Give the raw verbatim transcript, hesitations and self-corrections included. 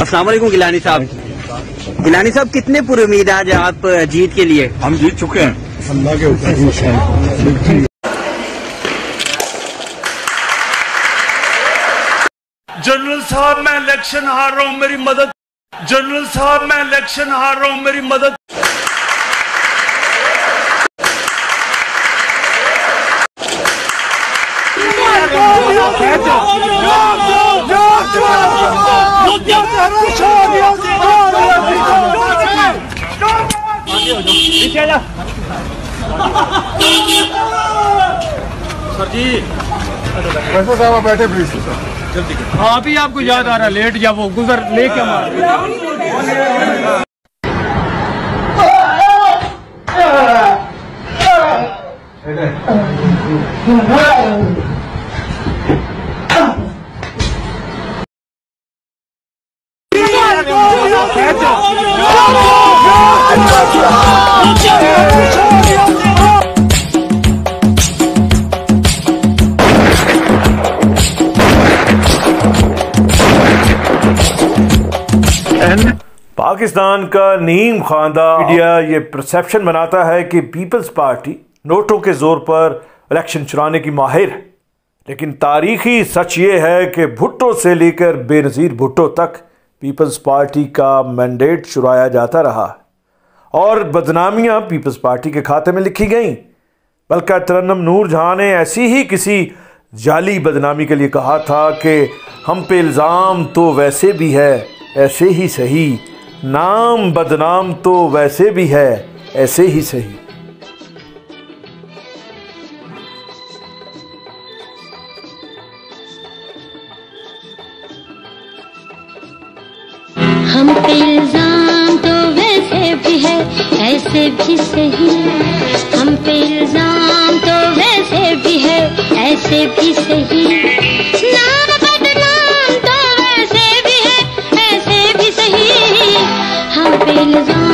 अस्सलाम वालेकुम गिलानी साहब। गिलानी साहब, कितने पूरी उम्मीद आज आप जीत के लिए? हम जीत चुके हैं अल्लाह के हुक्म से। जनरल साहब मैं इलेक्शन हार रहा हूँ, मेरी मदद। जनरल साहब मैं इलेक्शन हार रहा हूँ, मेरी मदद। सर जी वैसे साहब बैठे प्लीज। हाँ अभी आपको याद आ रहा है, लेट जब वो गुजर ले क्या मार पाकिस्तान का नीम खानदा मीडिया ये परसेप्शन बनाता है कि पीपल्स पार्टी नोटों के जोर पर इलेक्शन चुराने की माहिर है, लेकिन तारीखी सच ये है कि भुट्टो से लेकर बेनज़ीर भुट्टो तक पीपल्स पार्टी का मैंडेट चुराया जाता रहा है और बदनामियां पीपल्स पार्टी के खाते में लिखी गईं। बल्कि तरन्नुम नूर जहां ने ऐसी ही किसी जाली बदनामी के लिए कहा था कि हम पे इल्ज़ाम तो वैसे भी है ऐसे ही सही, नाम बदनाम तो वैसे भी है ऐसे ही सही। हम पे इल्जाम तो वैसे भी है ऐसे भी सही, हम पे इल्जाम तो वैसे भी है ऐसे भी सही, नाम बदनाम तो वैसे भी है ऐसे भी सही, हम पे इल्जाम